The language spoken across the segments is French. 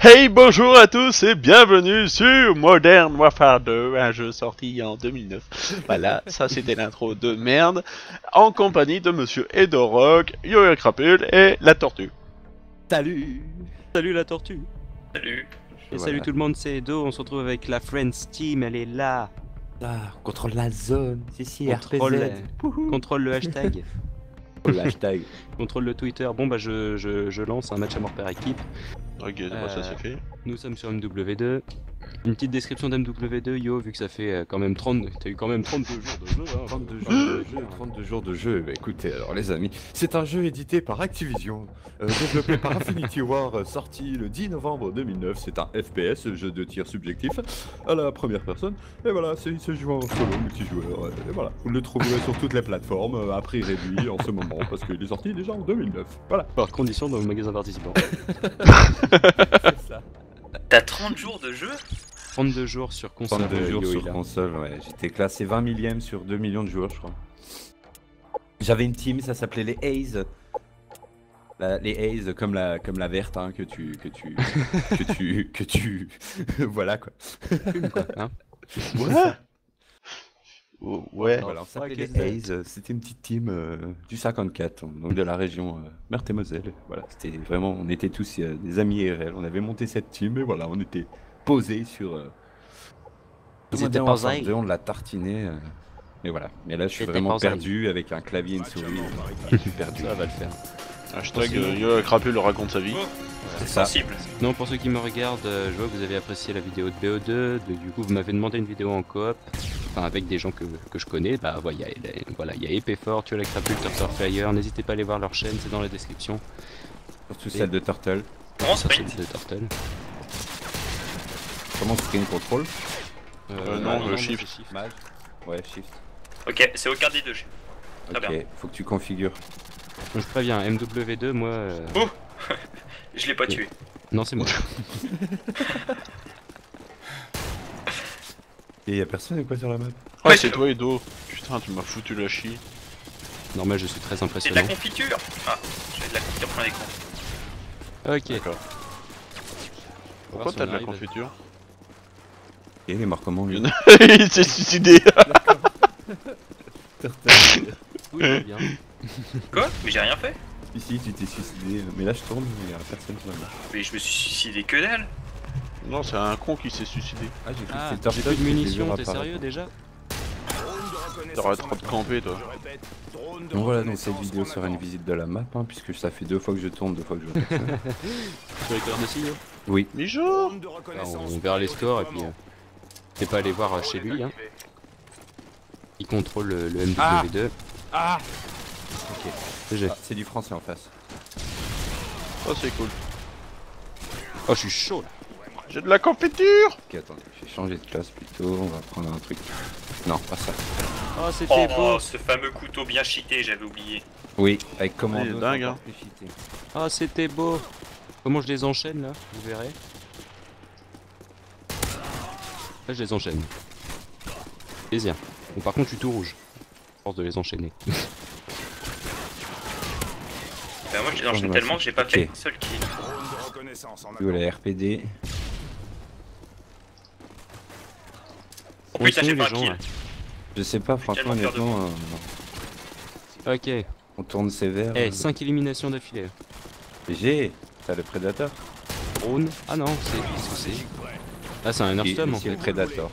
Hey, bonjour à tous et bienvenue sur Modern Warfare 2, un jeu sorti en 2009. Voilà, ça c'était l'intro de merde, en compagnie de Monsieur Edorock, Yo-Yo Crapule et la Tortue. Salut! Salut la tortue! Salut. Et salut tout le monde, c'est Edo, on se retrouve avec la Friends Team, elle est là! Ah, on contrôle la zone, si, Contrôle, RPZ. contrôle le hashtag, Le hashtag. contrôle le Twitter. Bon bah je lance un match à mort par équipe. Ok, bon, ça c'est fait. Nous sommes sur MW2. Une petite description d'MW2, Yo, vu que ça fait quand même 30... T'as eu quand même 32 jours de jeu, hein. 32 jours de jeu. Bah, écoutez, alors les amis, c'est un jeu édité par Activision, développé par Infinity War, sorti le 10 novembre 2009. C'est un FPS, jeu de tir subjectif, à la première personne. Et voilà, il se joue en solo, multijoueur. Et voilà, vous le trouverez sur toutes les plateformes, à prix réduit en ce moment, parce qu'il est sorti déjà en 2009. Voilà. Par condition dans le magasin participant. C'est ça. T'as 30 jours de jeu? 32 jours sur console. 32 jours Yo, sur il a. console, ouais. J'étais classé 20 millième sur 2 millions de joueurs, je crois. J'avais une team, ça s'appelait les Haze. Les Haze comme la verte, hein, que tu... Voilà, quoi. Fume, quoi, hein. Ouais. Oh, ouais. Voilà, on s'appelait Ok, les Haze. C'était une petite team du 54, donc de la région Meurthe-et-Moselle. Voilà, c'était vraiment... On était tous des amis IRL. On avait monté cette team, et voilà, on était posés sur... Ils étaient Modern posés. Warfare 2, on l'a tartiné. Et voilà. Mais là, je suis C'était vraiment posé. perdu avec un clavier et une souris. Je suis perdu. Ça va le faire. Hashtag Yo-Yo Crapule raconte sa vie. C'est ça. Sensible. Non, pour ceux qui me regardent, je vois que vous avez apprécié la vidéo de BO2, du coup vous m'avez demandé une vidéo en coop, enfin avec des gens que je connais, bah voilà, il y a Epefort, Tu as la crapule, Turtle Flyer, n'hésitez pas à aller voir leur chaîne, c'est dans la description. Surtout celle de Turtle. Comment La sprint? chaîne de Turtle. Comment screen control? Non, c'est shift. Mal. Ouais, shift. Ok, c'est aucun des deux. Très Ok, bien. faut que tu configures. Donc, je préviens, MW2, moi... Oh Je l'ai pas tué. Non, c'est moi. Et y'a personne ou quoi sur la map? Ah, Ouais, c'est toi Edo. Putain, tu m'as foutu la chie. Normal, je suis très C'est de impressionnant. la confiture. Ah, j'ai de la confiture plein l'écran. Ok. D'accord. Pourquoi si t'as on de la arrive à- confiture? Et il est mort comment lui? Il s'est suicidé. Turtle. Tout va bien. Quoi? Mais j'ai rien fait. Ici, tu t'es suicidé. Mais là, je tourne, il y a personne sur la map. Mais je me suis suicidé que dalle. Non, c'est un con qui s'est suicidé. Ah, j'ai cru Ah, que c'était j'ai Turtle. plus de que j'ai vu munitions, t'es apparaître. sérieux déjà? T'arrêteras de camper, toi. Donc voilà, donc cette vidéo sera une visite de la map, hein, puisque ça fait 2 fois que je tourne, 2 fois que je vois personne. Tu regardes aussi, Yo? Oui. Mijo. On verra les scores et puis... T'es pas allé voir chez lui, hein. Il contrôle le MW2. Ah Ok, GG. Ah, c'est du français en face. Oh, c'est cool. Oh, je suis chaud là. J'ai de la confiture. Ok, attendez, je vais changer de classe plutôt, on va prendre un truc. Non, pas ça. Oh, c'était beau. Oh, ce fameux couteau bien cheaté, j'avais oublié. Oui, avec commando. Il est dingue, c'est hein. encore plus cheaté. Oh, c'était beau. Comment je les enchaîne là? Vous verrez. Là, je les enchaîne. Plaisir. Bon, par contre, je suis tout rouge. Force de les enchaîner. Bah, moi, je les enchaîne Ouais, tellement que j'ai pas fait ok. un seul kill. Où la RPD? Oh Où putain, sont j'ai les pas un gens, kill. là Je sais pas, franchement, tellement peur de honnêtement, Ok. on tourne sévère. Eh, 5 éliminations d'affilée. J'ai. T'as le prédateur? Drone. Ah non, c'est. Qu'est-ce que c'est? Ah, c'est un Earthstorm en C'est le fait. prédateur.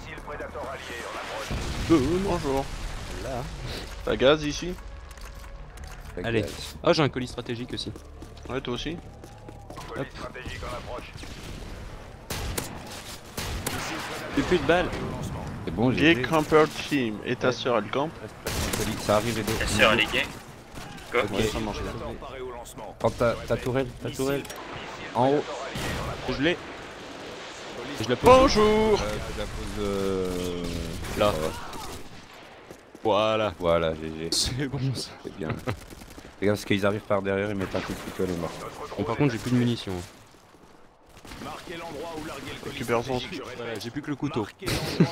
Bonjour. Là. T'as gaz ici? Allez. Oh, j'ai un colis stratégique aussi. Ouais, toi aussi? Hop. J'ai plus de balles. C'est bon, j'ai. Gay Camper Team. Et ta sœur, elle campe? Ça arrive et La sœur, elle est gay. Quoi? Ok. Ouais, ça marche bien. Prends ta tourelle, En haut. Je l'ai. Je la pose. Bonjour. Tu la poses. Là. Voilà. Voilà, GG. C'est bon ça. C'est bien. Regarde, parce qu'ils arrivent par derrière, ils mettent un coup de pistolet mort. Bon, par contre, j'ai plus de munitions. Récupère-en. Voilà, j'ai plus que le couteau. Elle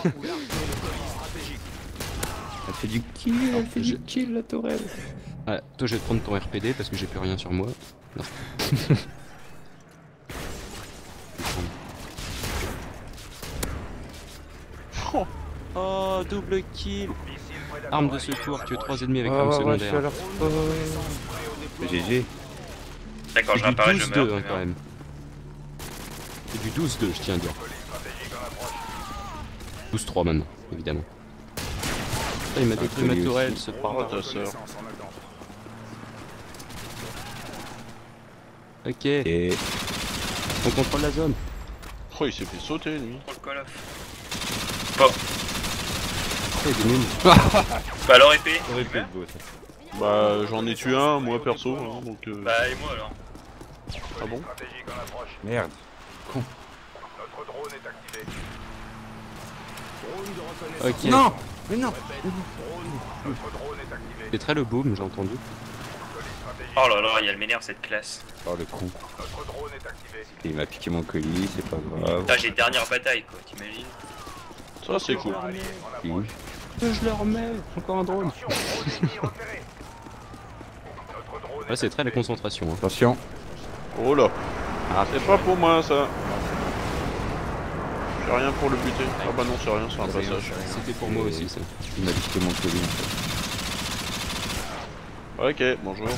fait du kill, elle fait du kill la tourelle. Ouais, toi, je vais te prendre ton RPD parce que j'ai plus rien sur moi. Non. Oh, double kill. Arme de secours, tuer 3 ennemis avec arme je suis à secondaire. leur GG. D'accord, je C'est du réapparais, je 12-2 meurs. hein, quand même. C'est du 12-2, je tiens à dire. 12-3 maintenant, évidemment. Ah, il m'a détruit ma tourelle, ce Oh, barbare. ta sœur. Ok, Et on contrôle la zone. Oh, il s'est fait sauter, lui. Pour le call off. Oh, il est nul. Bah alors épée. ça aurait pu être beau ça. Bah, j'en ai tué un, moi, perso, hein, donc... Bah et moi alors. Ah bon? Merde. Ok. Non. Mais non. C'est très le boom, j'ai entendu. Oh là là, il m'énerve cette classe. Oh le con. Il m'a piqué mon colis, c'est pas grave. Putain, j'ai dernière bataille quoi, t'imagines? Ça, c'est cool. Je le remets. Encore un drone. Ouais, c'est très la concentration. Hein. Attention. Oh là. Ah, C'est pas pour moi, ça. J'ai rien pour le buter. Ah bah non, c'est rien, c'est un passage. C'était pour moi aussi, ça. Il m'a piqué mon colis en fait. Ok, bonjour.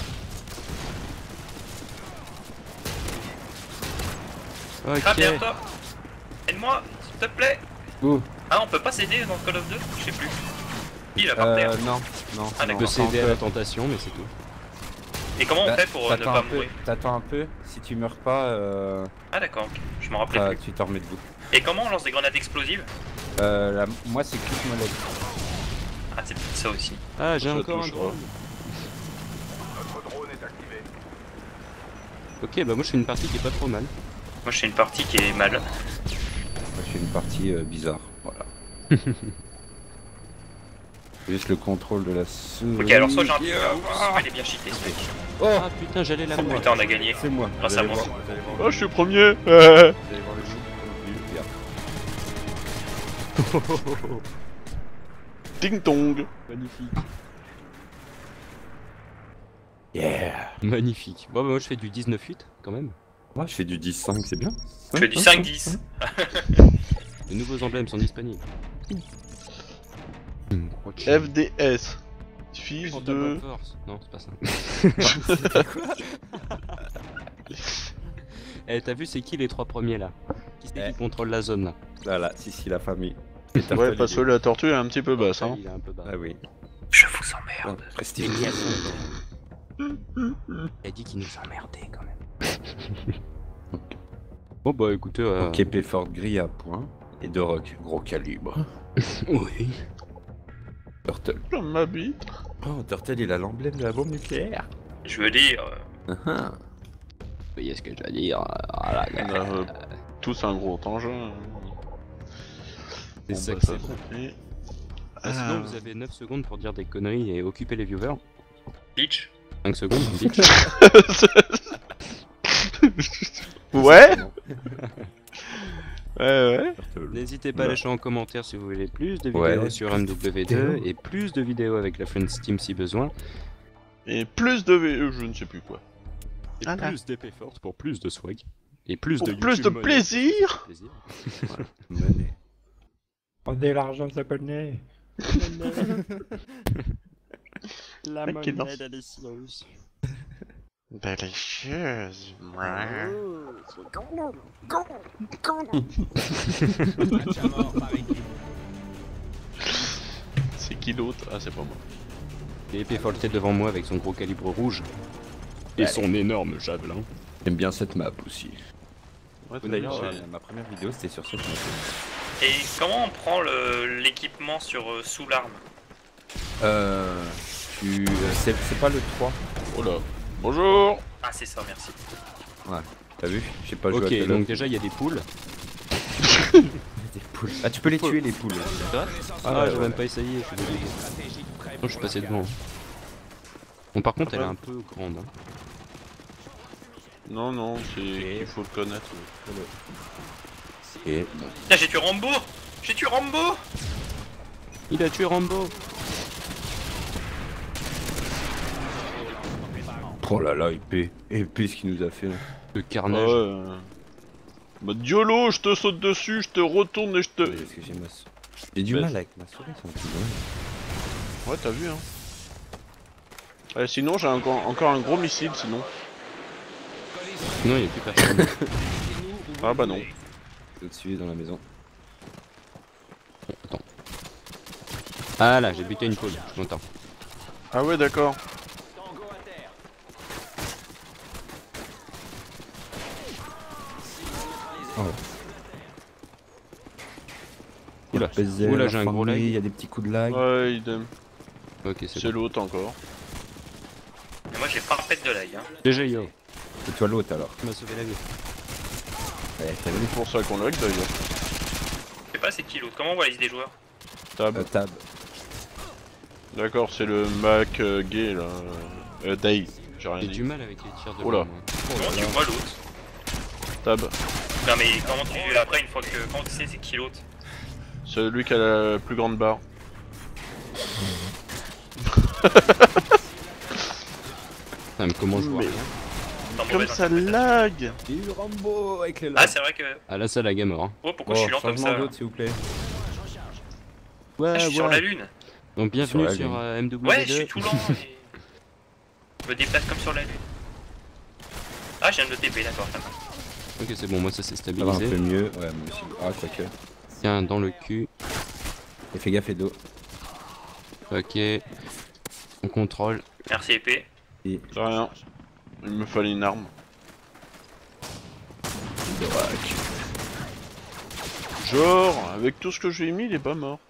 Ok. Ah derrière toi. Aide-moi, s'il te plaît. Où Ah on peut pas s'aider dans Call of 2? Je sais plus. Il a par terre. Non. Ah, On d'accord. peut s'aider à la tentation, mais c'est tout. Et comment on fait pour ne T'attends pas un peu, mourir? t'attends un peu, si tu meurs pas, Ah d'accord, ok. Je m'en rappelais plus. tu t'en remets debout. Et comment on lance des grenades explosives? Moi c'est clic molette. Ah c'est peut-être ça aussi. Ah, j'ai Ça encore un touche drone. Ok, bah moi je fais une partie qui est pas trop mal. Moi je fais une partie qui est mal. Moi je fais une partie bizarre, voilà. Juste le contrôle de la souris. Ok alors soit j'ai un truc à ouf, soit il est bien cheaté ce mec. Ah putain, j'allais la Oh voir. putain on a gagné. C'est moi. Grâce Vous à allez moi. voir, vous allez voir Oh, le- je suis premier. vous allez voir le jeu. Ding dong. Magnifique. Yeah. Magnifique. Bon bah moi je fais du 19-8 quand même. Moi je fais du 10-5, c'est bien. Je fais du 5-10. Les nouveaux emblèmes sont disponibles. FDS. Fils Oh, de... Double Force. Non, c'est pas ça. Eh, t'as vu c'est qui les 3 premiers là? Qui c'est qui contrôle la zone là? Voilà, si la famille. Ouais, parce que la tortue est un petit peu basse, hein. Il est un peu bas. Ah oui. Je vous emmerde. Prestige. Il a dit qu'il nous emmerdait quand même. Bon bah écoutez... Ok, Pefford gris à point. Et de rock, gros calibre. Oui. Turtle. Je m'habite. Oh, Turtle il a l'emblème de la bombe nucléaire. Je veux dire... Ah, Vous voyez ce que je veux dire? Voilà, On a tous un gros engin. c'est Bon, ça bah, que ça, c'est. c'est fait. Sinon vous avez 9 secondes pour dire des conneries et occuper les viewers. Bitch. 5 secondes, bitch. Ouais. Ouais. Turtle. N'hésitez pas à lâcher en commentaire si vous voulez plus de vidéos Ouais, sur plus de MW2 vidéos. et plus de vidéos avec la Friends Team si besoin. Et plus de je ne sais plus quoi. Et Ah, plus d'épées fortes pour plus de swag. Et plus Pour de plus YouTube de money. plaisir. Plaisir. Monnaie. On est l'argent japonais. La Mec qui danse. délicieuse. Délicieuse. C'est qui l'autre? Ah, c'est pas moi. Et épée fortée devant moi avec son gros calibre rouge. Et son énorme javelin. J'aime bien cette map aussi. Ouais, D'ailleurs, c'est- ma première vidéo c'était sur cette map. Et comment on prend l'équipement sur sous l'arme? C'est pas le 3. Oh là. Bonjour. Ah c'est ça, merci. T'as vu? J'ai pas joué à Ok, Call of. donc déjà il y a des poules. Des poules. Ah, tu peux les tuer les poules. Ah, ouais, j'ai ouais. même pas essayé, je suis désolé. Non, je suis passé devant. Bon, par contre, elle est un peu grande. Hein. Non, non, c'est il faut le connaître. Et Putain j'ai tué Rambo. J'ai tué Rambo. Il a tué Rambo. oh là là, épée. Épée ce qu'il nous a fait là. Le Ouais. carnage. Bah, Diolo, je te saute dessus, je te retourne et je te. Oui, parce que j'ai ma... J'ai du Mais- mal avec ma souris, c'est un peu dingue. Ouais, t'as vu, hein. Sinon, j'ai encore un gros missile, sinon. Non, il n'y a plus personne. Ah bah non. Au-dessus, dans la maison. Attends. Ah là, j'ai buté une poule, je suis content. Ah ouais, d'accord. Oula, Oula, oula, j'ai un gros lag. il y a des petits coups de lag. Ouais, idem. Ok, c'est C'est bon. l'autre encore. Et moi j'ai pas fait de lag. Hein. GG yo, C'est toi l'autre alors. tu m'as sauvé la vie. Ouais, t'as vu C'est pour ça qu'on lag d'ailleurs. Je sais pas c'est qui l'autre. Comment on voit la liste des joueurs? Tab. Tab. D'accord, c'est le Mac gay là. Day. J'ai rien J'ai dit. du mal avec les tirs de Oula. loin, moi. Comment tu vois l'autre? Tab. Non mais comment tu après une fois que comment tu sais c'est qui l'autre? C'est lui qui a la plus grande barre. Putain, mais comment je vois Mais- rien? Dans Comme mauvaise ça interprétation. lag. Du Rambo avec les Ah lags. c'est vrai que. Ah là, ça lag est mort. Hein. Oh pourquoi je suis lent comme changement ça? d'autre s'il vous plaît. Ouais, Ah, je suis sur la lune. Donc bienvenue Sur la sur, lune. MW2. Ouais je suis tout lent et... Je me déplace comme sur la lune. Ah je viens de le TP d'accord ça va. Ok, c'est bon, moi ça s'est Ça va un peu stabilisé. mieux. Ouais, moi aussi. Ah, quoique. Tiens, dans le cul. Et fais gaffe, Edo. Ok. On contrôle. Merci épée. C'est rien. Il me fallait une arme. Genre, avec tout ce que j'ai mis, il est pas mort.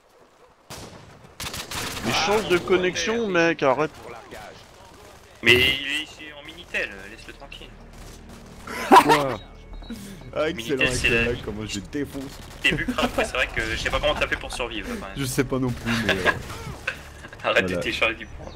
Les chances de connexion, mec, arrête. Mais il est ici en Minitel, laisse-le tranquille. Quoi? Ah, excellent, avec le lag, comment je défonce. Début crap, c'est vrai que je sais pas comment t'as fait pour survivre. Quand même. Je sais pas non plus, mais. Arrête de voilà. télécharger du point.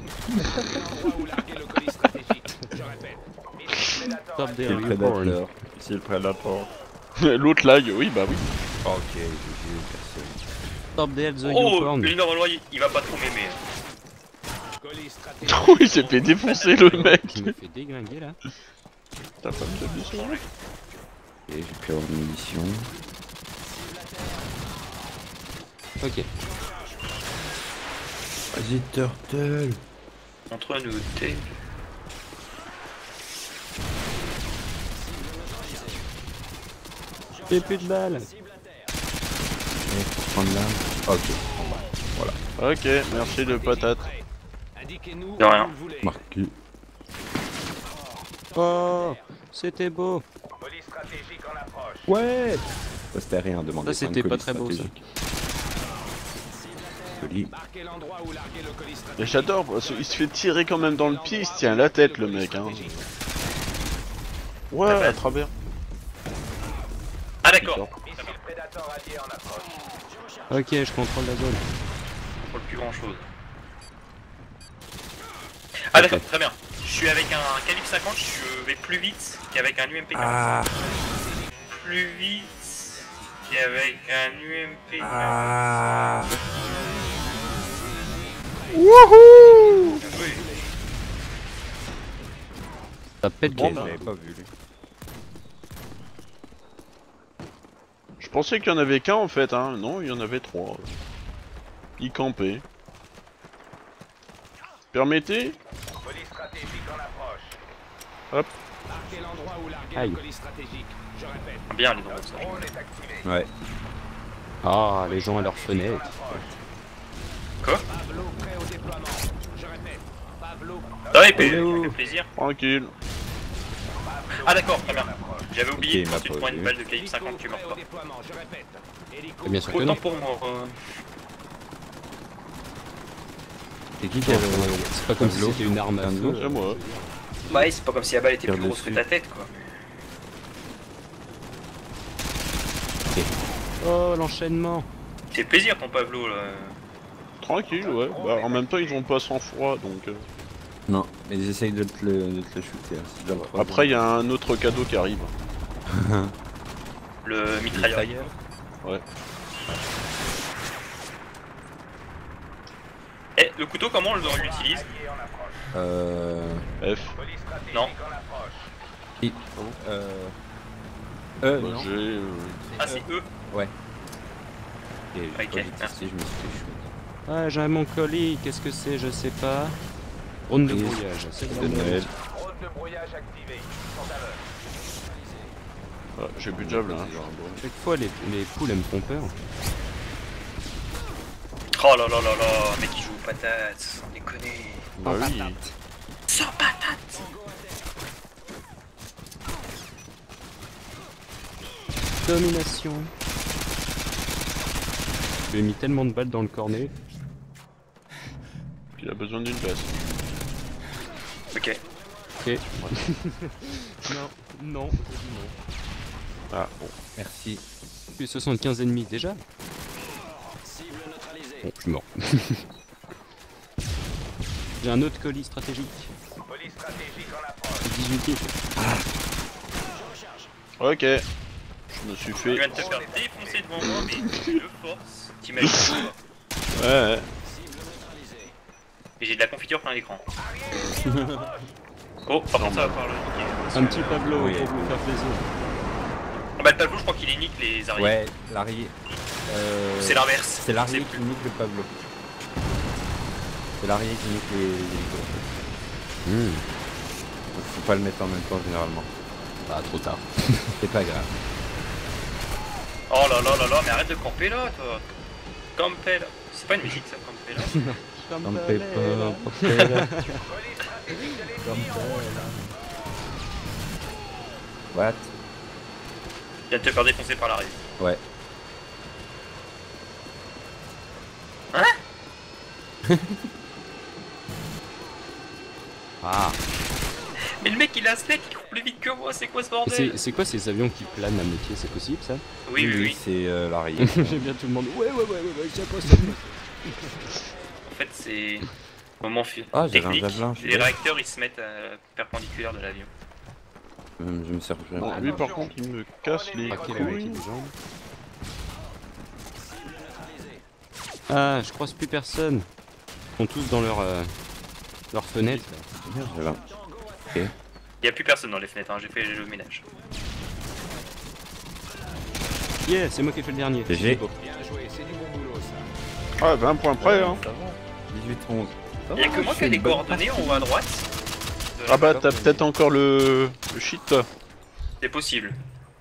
Stop there, C'est le you porn. prédateur. C'est le prédateur. L'autre lag, oui, bah oui. Ok, GG, personne. Stop there, the you Oh, porn. lui normalement il va pas trop m'aimer. Oh, il s'est fait défoncer le mec. Qui me fait déglinguer là. T'as pas mis de mission, là Et j'ai plus avoir de munitions. Ok. Vas-y, Turtle. Entre nous, t'es. J'ai plus de balles. Et pour prendre l'arme. Ok, on va. Voilà. Ok, merci de patate. De rien. Marqué. Oh, c'était beau. Ouais. Ça c'était rien, demander. Ça, c'était pas très beau, ça. Joli. Et j'adore, parce qu'il se fait tirer quand même dans le pied, il se tient la tête le mec. Hein. Ouais, à travers. Ah d'accord. Ok, je contrôle la zone. Pour le plus grand chose. Ah d'accord, très bien. Je suis avec un calibre 50, je vais plus vite qu'avec un UMP 40. Ah. Plus vite qu'avec un UMP 40. Ah. Wouhou! Oui. Ça pète Bon, game. bah. J'avais pas vu lui. Je pensais qu'il y en avait qu'un en fait, hein. Non, il y en avait trois. Il campait. Permettez? Hop. Aïe. Bien les drones. ça. Ouais. Ah, les gens à leur fenêtre. Quoi? Ah épée, ça fait plaisir. Tranquille. Ah d'accord, très bien. J'avais oublié Ok, que m'a quand tu te pas prends une vu. balle de calibre 50 tu meurs pas. Bien sûr que Autant non. pour moi. C'est qui avait. C'est pas comme si c'était une arme à feu. C'est moi. Ouais, c'est pas comme si la balle était Tire plus grosse que dessus. ta tête quoi. Oh, l'enchaînement. C'est plaisir ton Pavlo là. Tranquille, ouais. Bah, en même temps, ils ont pas sang-froid, donc... Non, mais ils essayent de te le shooter. hein, c'est déjà le troisième. Après, il y a un autre cadeau qui arrive. Le mitrailleur. Ouais. Eh, le couteau comment on l'utilise? F. Non. Bah, non. j'ai... Ah c'est eux. Ouais. Et une fois Ok, que j'ai merci. testé, je me suis fait chouette. Ah, j'ai mon colis, qu'est-ce que c'est, je sais pas. Drone de brouillage, c'est De de Noël. Ah, j'ai plus de job là. Hein. Chaque fois, les poules, elles me font peur. Oh là là là là, mec qui joue aux patates, sans déconner. Bah oui. Sans patates. Domination. J'ai mis tellement de balles dans le cornet. Il a besoin d'une place. Ok. Ok. Non, non, je dis non. Ah bon. Merci. Plus 75 ennemis déjà. Bon, je suis mort. J'ai un autre colis stratégique. 18 hits. Ok. Je me suis Je fait. viens de te faire défoncer devant moi, mais de force. T'imagines pas. Ouais. Et j'ai de la confiture plein l'écran. Oh, par contre, ça va falloir le niquer. Un petit Pablo Oui. pour vous faire plaisir. Ah bah, le Pablo, je crois qu'il est nique les arrières. Ouais, l'arrière. C'est l'inverse. C'est l'arrière C'est qui nique le Pablo. C'est l'arrière qui nique les hélicos. Donc, faut pas le mettre en même temps généralement. Ah, trop tard. C'est pas grave. Oh là là là là, mais arrête de camper là, toi. Camper là. C'est pas une musique ça, camper là. Comme Pepper. What? Je viens de te faire défoncer par l'arrière. Ouais. Ah. Mais le mec il a un snake qui court plus vite que moi, c'est quoi ce bordel? C'est quoi ces avions qui planent à moitié, c'est possible ça? Oui, oui, oui. C'est l'arrière. J'aime bien tout le monde. Ouais, c'est pas ça. En fait, c'est. Moment Ah, j'avais un technique. javelin, je suis Les bête. réacteurs ils se mettent perpendiculaires de l'avion. Je me sers plus. Bon, lui par contre il me casse les Craquer la moitié couilles. des jambes. Ah, je croise plus personne. Ils sont tous dans leur fenêtre. Merde, j'avais un- Il y a plus personne dans les fenêtres, hein. J'ai fait le ménage. Yeah, c'est moi qui ai fait le dernier. GG. Ah, 20 points près hein. Ça va. 18-11. Il y a que moi qui ai les coordonnées en haut à droite. de la Ah bah map. t'as peut-être encore le shit toi. C'est possible.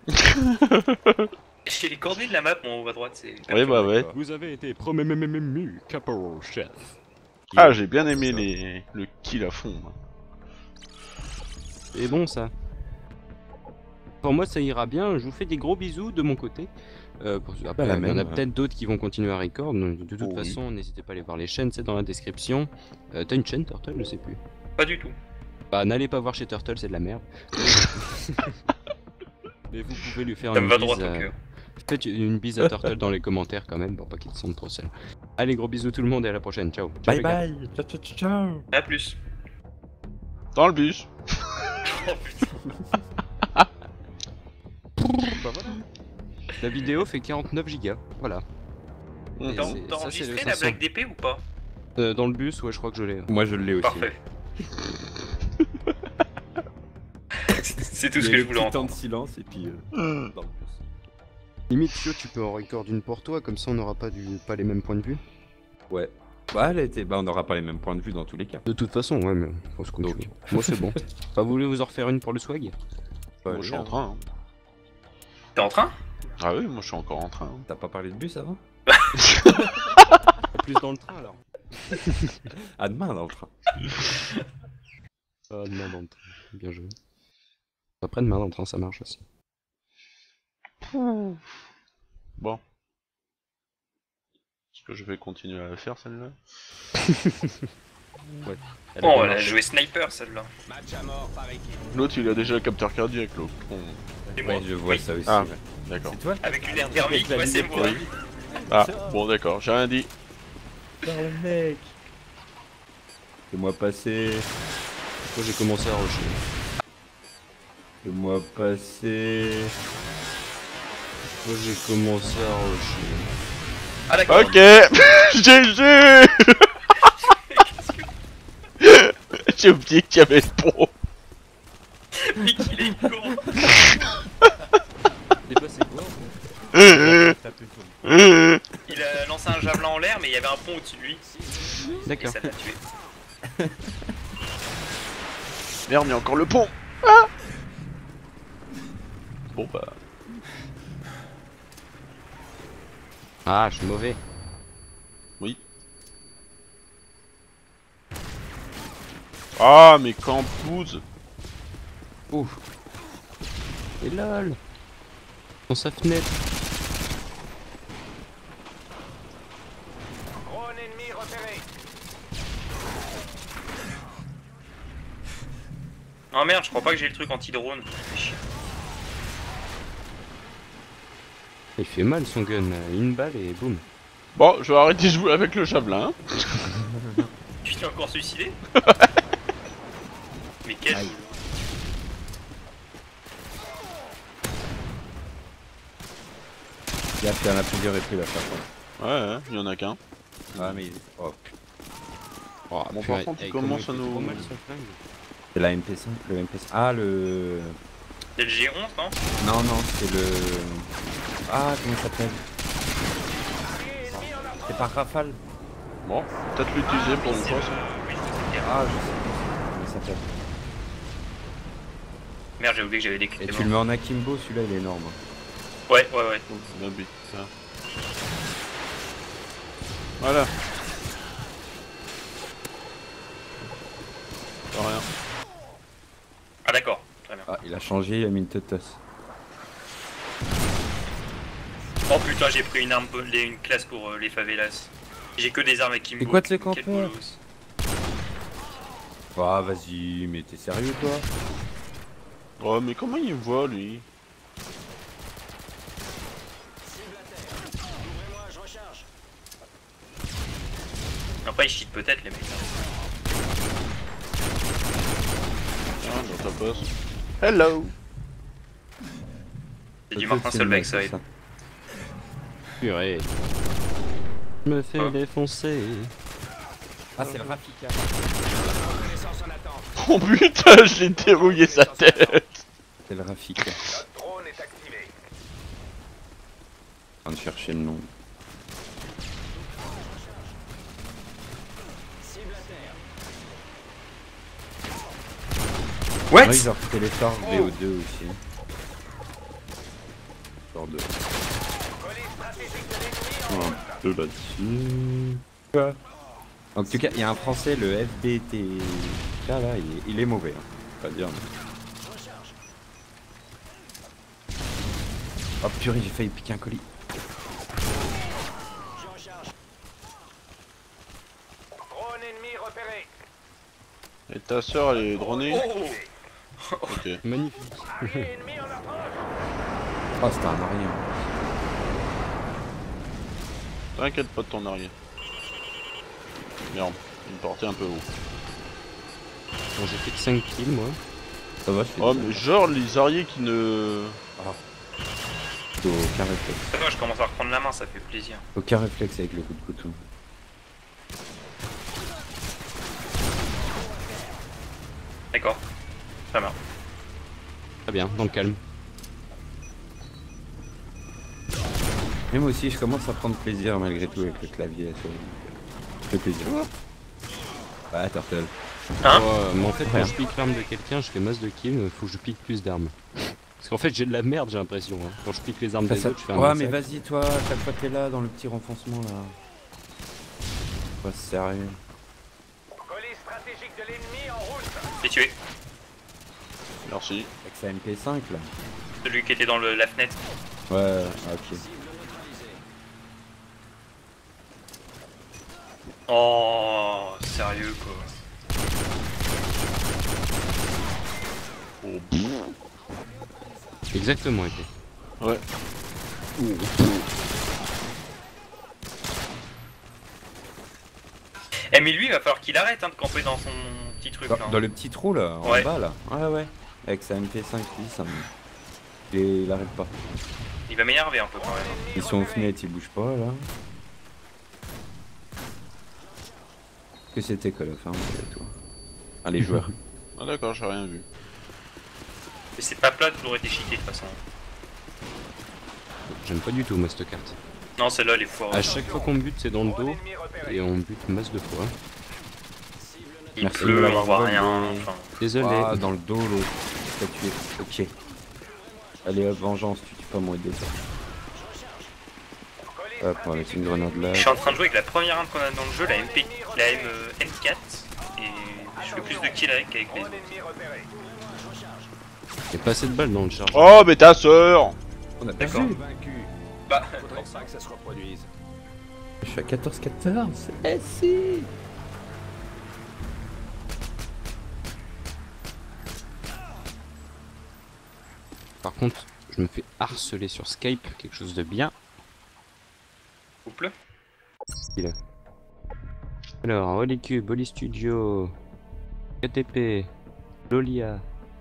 J'ai les coordonnées de la map en haut à droite, c'est. Ouais bah ouais. Vous avez été promu Caporal Chef. Ah j'ai bien aimé le kill à fond. Moi. C'est bon ça. Pour moi ça ira bien, je vous fais des gros bisous de mon côté. Après, la il y en même, a ouais. peut-être d'autres qui vont continuer à record, donc de toute Oh, oui. façon n'hésitez pas à aller voir les chaînes, c'est dans la description. T'as une chaîne Turtle, je sais plus. Pas du tout. Bah n'allez pas voir chez Turtle, c'est de la merde. Mais vous pouvez lui faire Ça une me va bise. droit au cœur. Faites une bise à Turtle dans les commentaires quand même pour pas qu'il se sente trop seul. Allez gros bisous tout le monde et à la prochaine, ciao. Ciao, Bye les gars. bye. Ciao ciao ciao ciao. A plus. Dans le bus. Oh putain. La vidéo fait 49 gigas, voilà. Et T'as c'est- t'as ça, c'est le enregistré la 500. blague d'épée ou pas? Dans le bus, ouais je crois que je l'ai. Moi je l'ai aussi. Parfait. C'est tout ce Il y que a je le voulais petit temps entendre. de silence et puis. dans le bus. Limite, tu peux en record une pour toi, comme ça on n'aura pas les mêmes points de vue. Ouais. Bah, elle était. Bah, on n'aura pas les mêmes points de vue dans tous les cas. De toute façon, ouais, mais faut ce qu'on Donc. fait. Moi c'est bon. Enfin, vous voulez vous en refaire une pour le swag? Moi je suis en train. Hein. T'es en train? Ah oui moi je suis encore en train. Hein. T'as pas parlé de bus avant? Plus dans le train alors. À demain dans le train. Ah, demain dans le train. Bien joué. Après demain dans le train, ça marche aussi. Bon. Est-ce que je vais continuer à la faire celle-là? Elle a Oh, bien elle a marché. joué sniper celle-là. L'autre il a déjà le capteur cardiaque l'autre. Bon. C'est moi. Ouais, je vois Oui. ça aussi. Ah. ouais. D'accord. C'est toi? Avec une lettre thermique, ouais, c'est moi. Ah bon d'accord, j'ai rien dit. le mec. Fais-moi passer. Moi j'ai commencé à rusher. Fais-moi passer. Moi j'ai commencé à rusher. Ah d'accord. Ok GG. J'ai oublié qu'il y avait le pro. Mec, il est con. Et toi c'est quoi en fait? Il a lancé un javelin en l'air, mais il y avait un pont au-dessus de lui. Et D'accord. ça l'a tué. Merde, il y a encore le pont. Ah bon bah... Ah, je suis mauvais. Oui. Ah, mais Campouze. Ouh. Et lol. Dans sa fenêtre. Drone ennemi repéré. Oh merde, je crois pas que j'ai le truc anti-drone. Fait chier. Il fait mal son gun. Une balle et boum. Bon, je vais arrêter de jouer avec le javelin. Tu t'es encore suicidé? Mais quel... Aïe. Il y en a plusieurs et plus la fois. Ouais, il y en a qu'un. Ah mais... Oh. Oh, Bon, purée, par contre, il eh, commence comment à il fait nous- trop mal son flingue. C'est la MP5, le MP5. Ah le... C'est le G11, non? Non, non, c'est le... Ah, comment ça s'appelle? C'est pas Rafale? Bon, peut-être l'utiliser pour une C'est fois. le... ça. Oui, c'est le- Ah, je sais plus comment ça s'appelle. Merde, j'ai oublié que j'avais des Et clés. tu le mets en akimbo, celui-là il est énorme. Ouais, ouais, ouais. Oh, bien but, ça. Voilà. Pas rien. Ah d'accord, très bien. Ah, il a changé, il a mis une tetos. Oh putain, j'ai pris une arme, une classe pour les favelas. J'ai que des armes avec Kimbo. C'est quoi de ce Quel campeur? bolos. Ah, vas-y, mais t'es sérieux toi? Oh, mais comment il me voit, lui? Après, ils cheat peut-être, les mecs. Ah, dans ta poste. Hello! C'est du Peut-être Martin c'est Solveig, le ça. mec, ça. Purée. Je me fais Oh. défoncer. Ah, c'est le Rafika. Reconnaissance en attente. Oh putain, je l'ai dérouillé sa tête! C'est le Rafika. Notre drone est activé. En train de chercher le nom. What? Ouais, ils ont refait les stars VO2 aussi. Genre de... Police stratégique de l'ennemi en Un peu là-dessus. Quoi? En tout cas, il y a un français, le FBT. Là, il est mauvais. Hein. Pas dire. Mais... Oh purée, j'ai failli piquer un colis. drone ennemi repéré. Et ta soeur, elle est dronée? Oh! Ok. Magnifique. Allié ennemi en approche. Oh, c'était un rien. T'inquiète pas de ton arrière. Merde, il me portait un peu haut. Bon, j'ai fait que 5 kills moi. Ça va, je fais Oh, des- mais genre les arriers qui ne... Aucun réflexe. Attends, je commence à reprendre la main, ça fait plaisir. Aucun réflexe avec le coup de couteau. D'accord. Très bien. Très bien, dans le calme. Mais moi aussi, je commence à prendre plaisir malgré tout avec le clavier. Ça fait plaisir. Ouais, Turtle. Hein? Mais en fait, quand Rien. je pique l'arme de quelqu'un, je fais masse de kills, faut que je pique plus d'armes. Parce qu'en fait, j'ai de la merde, j'ai l'impression. Hein. Quand je pique les armes des autres, je fais un Ouais, mais massacre. vas-y, toi, à chaque fois que t'es là dans le petit renfoncement là. Pas sérieux. Police stratégique de l'ennemi en route. J'ai tué. Merci. Avec sa MP5 là. Celui qui était dans la fenêtre. Ouais, ok. Oh, sérieux quoi. Oh, Exactement, épée. ouais. Eh mais lui il va falloir qu'il arrête hein, de camper dans son petit truc là. Dans le petit trou là, en Ouais. bas là. Ouais, ouais. Avec sa MP5, lui, ça me. Et il arrête pas. Il va m'énerver un peu quand même. Ils sont aux fenêtres, ils bougent pas là. Que c'était Call of, hein, malgré tout. Ah, les joueurs. Ah d'accord, j'ai rien vu. Mais c'est pas plat, toujours été cheaté de toute façon. J'aime pas du tout moi cette carte. Non, celle-là, elle est foireuse. À chaque fois qu'on bute, c'est dans le dos. Ennemi repéré. Et on bute masse de fois. Il Merci de pleut, on l'avoir voit volé. rien. Enfin, Désolé. Ah, dans le dos, l'autre. T'as tué. Ok. Allez, hop, vengeance, tu tues pas moi aider. Hop, on va mettre une grenade là. je suis en train de jouer avec la première arme qu'on a dans le jeu, la M4. Et je fais plus de kills avec les Drone autres. ennemi repéré. Il y a pas assez de balles dans le chargeur. Oh, mais ta sœur! On a D'accord. perdu. Bah, Faudrait pas que ça se reproduise. Je suis à 14-14. Eh si. Par contre, je me fais harceler sur Skype, quelque chose de bien. couple. Alors, Holycube, Holy Studio, KTP, Lolia,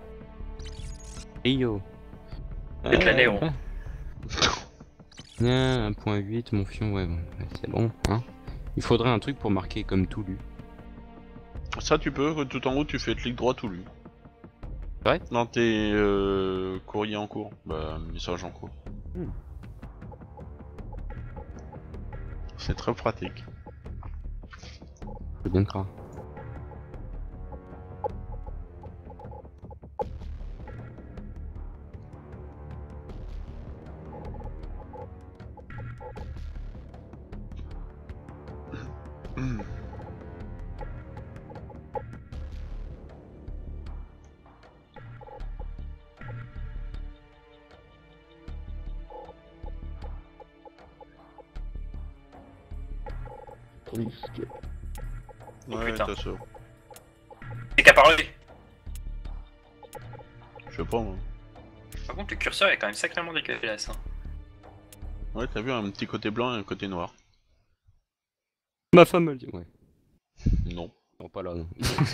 Rio. Et Planéon. 1.8, mon fion, ouais, bon, ouais, c'est bon, hein. Il faudrait un truc pour marquer comme tout lu. Ça, tu peux, tout en haut, tu fais clic droit tout lu. Ouais. Dans tes courriers en cours. Bah, message en cours. C'est très pratique. C'est bien croire. Ouais, putain. ta sœur. C'est qu'à parler. Je sais pas, moi. Par contre, le curseur est quand même sacrément dégueulasse. Hein. Ouais, t'as vu un petit côté blanc et un côté noir. Ma femme me le dit, ouais. Non. Non, pas là, non.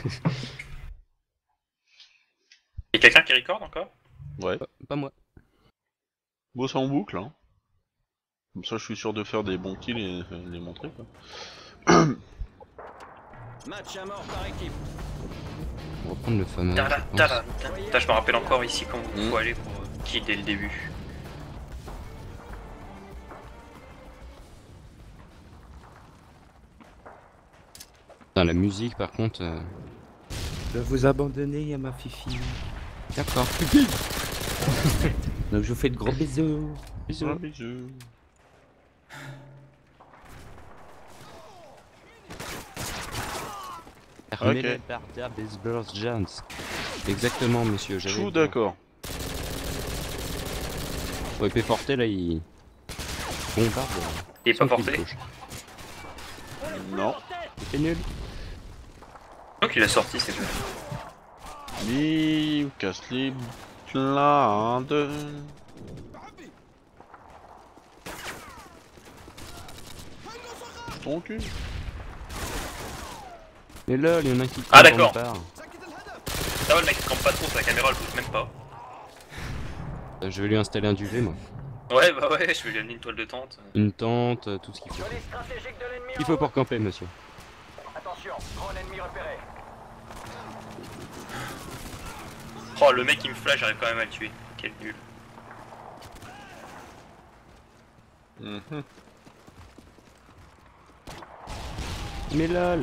Y'a quelqu'un qui record encore? Ouais. Pas moi. Bon, c'est en boucle, hein. Comme ça, je suis sûr de faire des bons kills et les montrer, quoi. Match à mort par équipe. On va prendre le fameux. Tada, je tada, tada. Putain, je me rappelle encore ici quand il faut Mm. aller pour kill dès le début. Putain, la musique, par contre. Je vais vous abandonner à ma fifi. D'accord. Donc je vous fais de gros bisous. Bisous. Bisous. Hermele Barda Baseball Jones. Exactement, monsieur. Je j'avais suis dit. d'accord. Ouais, P-Forte, là, il. Bombarde. Il est pas sans fil forcé. gauche. Non. C'est nul. Donc il a sorti, c'est vrai. Liv, casse les blindes. Ton cul. Mais là, il y en a un qui. Ah, tombe d'accord. dans le bar. Ça va, le mec il campe pas trop, sa caméra elle bouge même pas. Je vais lui installer un duvet, moi. Ouais, bah ouais, je vais lui amener une toile de tente. Une tente, tout ce qu'il faut. Police stratégique de l'ennemi. Il faut pour camper, monsieur. Attention, drone ennemi repéré. Oh, le mec il me flash, j'arrive quand même à le tuer. Quel nul. Mhm. Mais lol.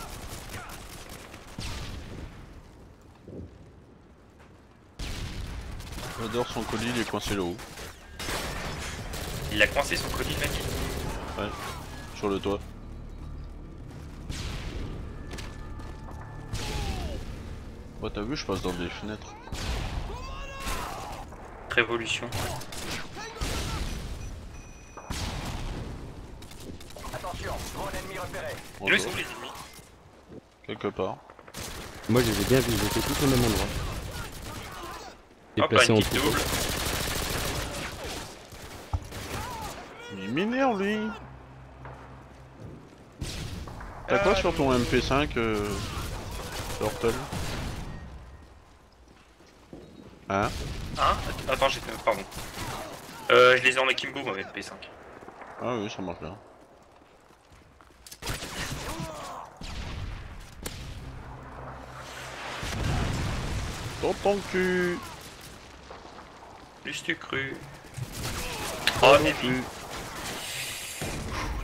J'adore son colis, il est coincé là-haut. Il a coincé son colis, le mec. Ouais. Sur le toit. Ouais, t'as vu, je passe dans des fenêtres. Révolution. Attention, drone ennemi repéré. Et là, ils sont où les ennemis? Quelque part. Moi, je les ai bien vus, ils étaient tous au même endroit. Hop là, Déplacés une en petite troupeau. double. Il m'énerve, lui. T'as quoi sur ton MP5, Hortel? Hein? Hein? Attends, j'ai fait. Pardon. Je les ai en akimbo, moi, avec P5. Ah oui, ça marche bien. Dans ton cul. Plus tu cru. Oh, mais cul.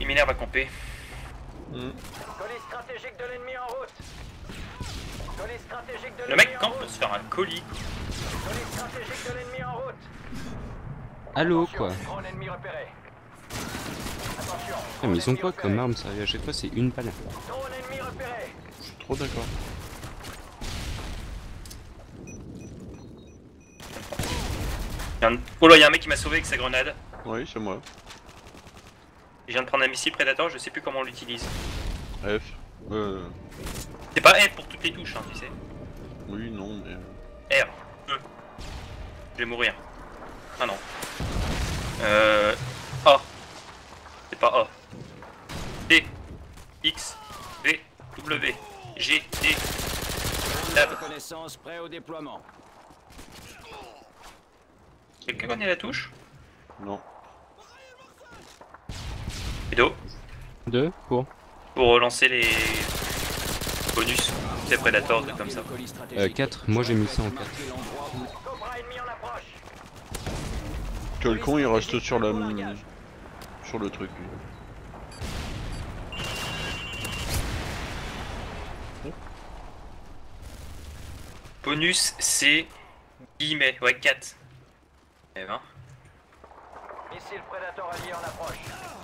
Similaire va camper. Colis stratégique de l'ennemi en route. Colis stratégique de Le l'ennemi mec en campe route. pour se faire un colis. Colis stratégique de l'ennemi en route. Allô Attention, quoi. drone ennemi repéré. Attention. Ah, mais ils sont drone quoi ennemi comme repéré. armes sérieux? À chaque fois c'est une balle. Drone ennemi repéré. Je suis trop d'accord. Oh là, y'a un mec qui m'a sauvé avec sa grenade. Oui, c'est moi. Je viens de prendre un missile Predator, je sais plus comment on l'utilise. F. C'est pas F pour toutes les touches, hein, tu sais. Oui, non, mais... R, E. Je vais mourir. Ah non. A. C'est pas A. D. X. V. W. G. D. Tab. Reconnaissance prêt au déploiement. Quelqu'un connaît la touche? Non. Edo. 2 pour Pour relancer les bonus. C'est Predator, trucs comme ça. 4, moi j'ai mis ça en 4. Cobra ennemi en approche. Que le con il reste sur la... sur le truc. lui. Bonus, c'est guillemets. Ouais, 4. Eh ben. Missile Predator allié en approche.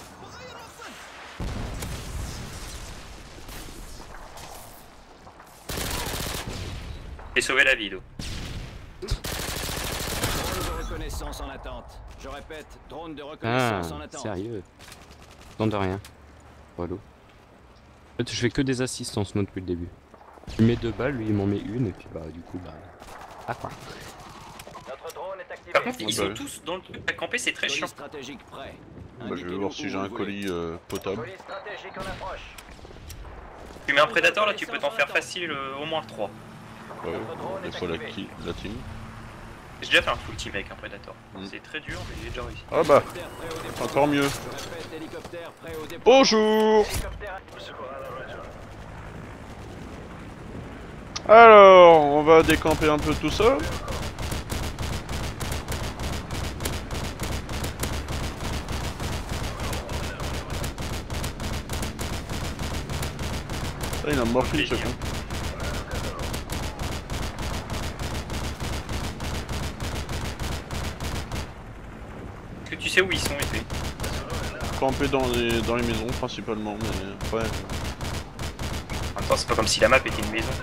J'ai sauvé la vie, Edo. Drone de reconnaissance en attente. Je répète, drone de Ah, reconnaissance en attente. sérieux. Tant de rien. Voilà. En fait je fais que des assistances moi depuis le début. Il met 2 balles, lui il m'en met une et puis bah du coup bah... Ah quoi. Notre drone est activé. Par contre, ils bah sont oui. tous dans le truc à camper, c'est très Colis chiant. stratégique prêt. Bah, je vais voir si j'ai un colis potable. Colis stratégique en approche. Tu mets un Predator là, tu peux t'en faire facile au moins 3. Ouais, il faut la team. J'ai déjà fait un full team avec un Predator. Mm. C'est très dur, mais j'ai déjà réussi. Ah bah, Hélicoptère prêt au déploiement. encore mieux. Je répète, hélicoptère prêt au déploiement. Bonjour. Hélicoptère. Alors, on va décamper un peu tout ça. Ah, il a morphine ce con. Est-ce que tu sais où ils sont, effet? Camper dans les maisons principalement, mais après... En même temps, c'est pas comme si la map était une maison.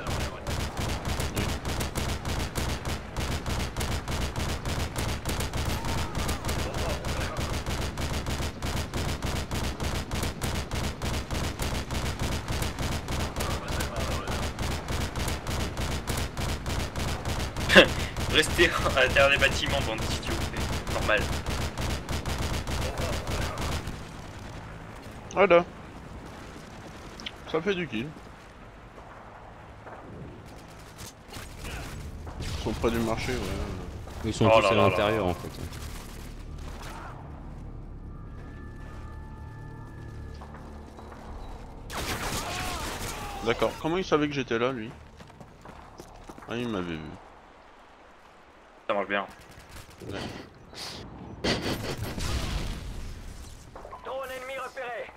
Restez à l'intérieur des bâtiments, bande d'idiots, c'est normal. Voilà. Ça fait du kill. Ils sont près du marché, ouais. Ils sont Oh tous là à là l'intérieur là. en fait. D'accord. Comment il savait que j'étais là, lui? Ah, il m'avait vu. Ça marche bien. Drone ennemi repéré.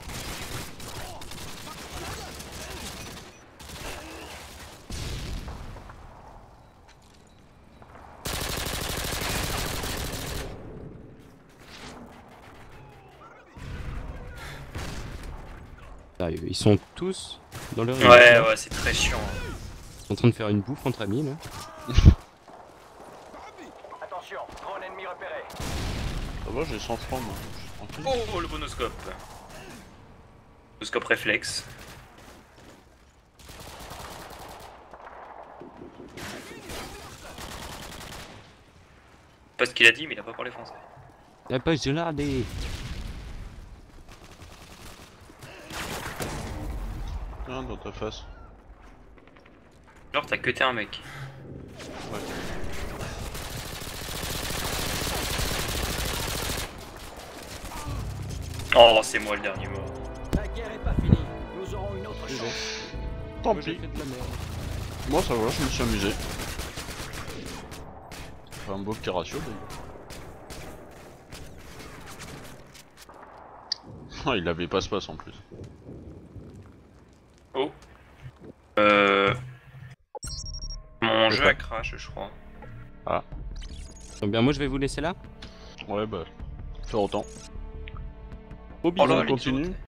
Sérieux, ils sont tous dans leur Ouais, ouais, c'est très chiant. Ils sont en train de faire une bouffe entre amis là. Attention, drone ennemi repéré. Ça va, j'ai 100 francs, moi. Je suis tranquille. Oh, le bonoscope. Bonoscope réflexe. Pas ce qu'il a dit, mais il a pas parlé français. Y'a pas gelade. Ah, dans ta face. Genre, t'as cuté un mec. Ouais. Oh, c'est moi le dernier mort. La guerre est pas finie. Nous aurons une autre chance. Tant Moi, j'ai pis. fait de la merde. Moi, ça va, je me suis amusé. Enfin, un beau petit ratio, d'ailleurs. Oh, il avait passe-passe en plus. Oh. Mon jeu a crash, je crois. Donc bien, moi je vais vous laisser là. Ouais, bah. Faire autant. Au Oh là, bisous. on continue.